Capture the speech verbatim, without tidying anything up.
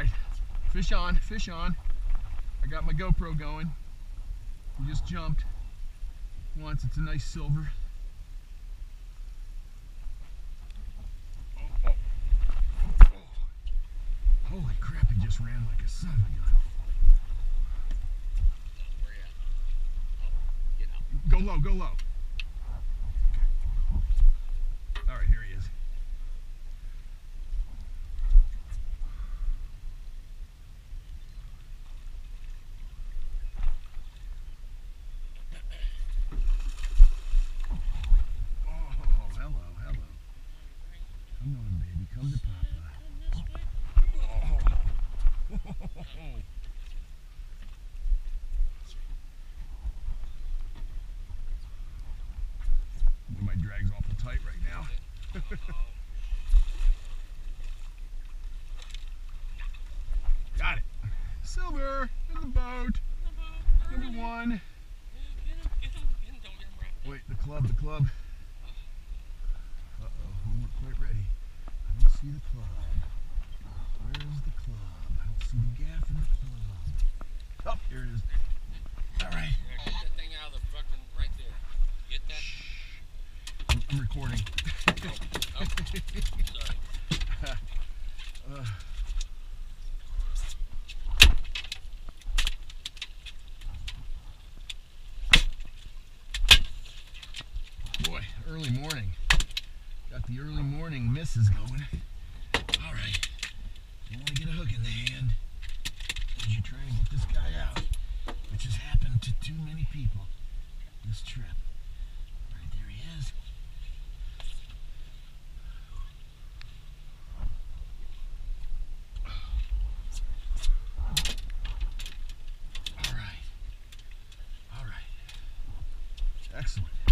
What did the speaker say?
right, fish on, fish on. I got my GoPro going. We just jumped once. It's a nice silver. Oh, oh, oh, oh. Holy crap, he just ran like a son of a gun. Where you at? Oh, get out. Go low, go low. All right, here he is. Come on, baby, come to Papa. Oh. My drag's awful tight right now. Got it. Silver in the boat. Number one. Wait, the club, the club. Uh-oh, we weren't quite ready. I don't see the club. Where's the club? I don't see the gaff in the club. Oh, here it is. All right. Yeah, get that thing out of the fucking right there. Get that? Shh. I'm, I'm recording. Oh, oh, sorry. uh, Boy, early morning. Got the early morning misses going. All right. You want to get a hook in the hand as you're trying to get this guy out, which has happened to too many people this trip. All right, there he is. All right. All right. Excellent.